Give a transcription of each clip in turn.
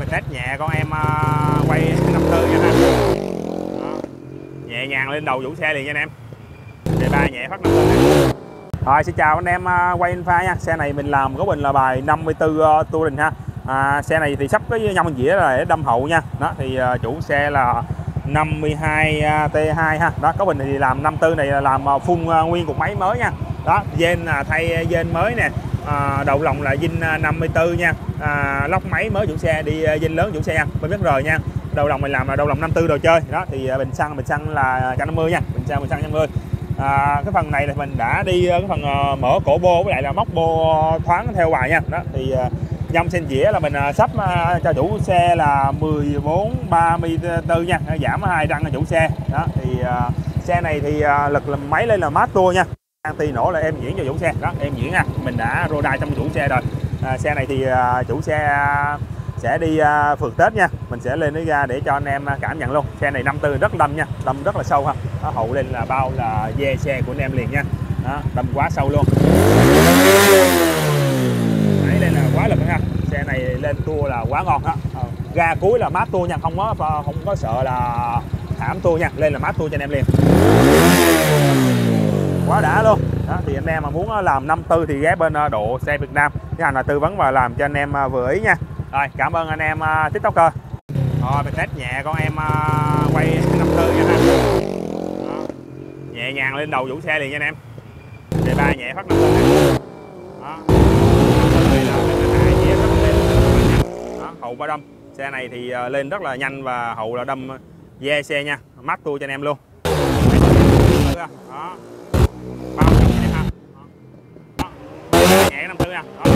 test nhẹ con em quay 54 nha ha. Đó. Nhẹ nhàng lên đầu chủ xe liền nha anh em. Đề ba nhẹ phát 54 này. Rồi xin chào anh em quay Inpha nha. Xe này mình làm có bình là bài 54 Touring ha. Xe này thì sắp cái nhông dĩa là để đâm hậu nha. Đó thì chủ xe là 52 T2 ha. Đó có bình thì làm 54 này là làm full nguyên cục máy mới nha. Đó dên là thay dên mới nè. Đầu lồng là zin 54 nha. Lốc máy mới chủ xe đi zin lớn chủ xe nha. Bên biết rồi nha. Đầu lồng mình làm là đầu lồng 54 đồ chơi. Đó thì bình xăng là 150 nha. Bình xăng 150. Cái phần này là mình đã đi cái phần mở cổ bô với lại là móc bô thoáng theo bài nha. Đó thì nhông sen dĩa là mình sắp cho chủ xe là 1434 nha, giảm 2 răng cho chủ xe. Đó thì xe này thì lực làm máy lên là mát tua nha. Anti nổ là em diễn cho chủ xe. Đó em diễn nha, mình đã rô đai trong chủ xe rồi. Xe này thì chủ xe sẽ đi phượt Tết nha, mình sẽ lên ra để cho anh em cảm nhận luôn. Xe này 54 rất đâm nha, đâm rất là sâu ha. Đó, hậu lên là bao là dê xe của anh em liền nha. Đó, đâm quá sâu luôn. Đấy, đây là quá lực ha. Xe này lên tua là quá ngon ha. Ga cuối là mát tua nha, không có sợ là thảm tua nha, lên là mát tua cho anh em liền. Quá đã luôn. Đó thì anh em mà muốn làm 54 thì ghé bên Độ Xe Việt Nam, cái hành là tư vấn và làm cho anh em vừa ý nha. Rồi cảm ơn anh em TikToker. Rồi mình test nhẹ con em quay 54 nha ha. Đó. Nhẹ nhàng lên đầu chủ xe liền nha anh em. Đề ba nhẹ phát 54 này. Đó. 54 là hai dĩa rất lên nhanh. Đó, hậu ba đâm. Xe này thì lên rất là nhanh và hậu là đâm dê xe nha, mát tua cho anh em luôn. Đó. Bao nhiêu anh em ha. Đó. Nhẹ 54 nha. Đó.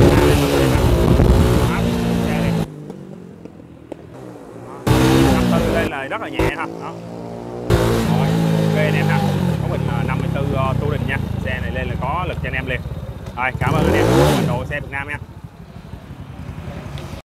Lên là rất là nhẹ ha. Đó. Rồi, ok anh em ha. Có bình 54 Touring nha. Xe này lên là có lực cho anh em liền. Rồi, cảm ơn anh em. Độ Xe Việt Nam nha.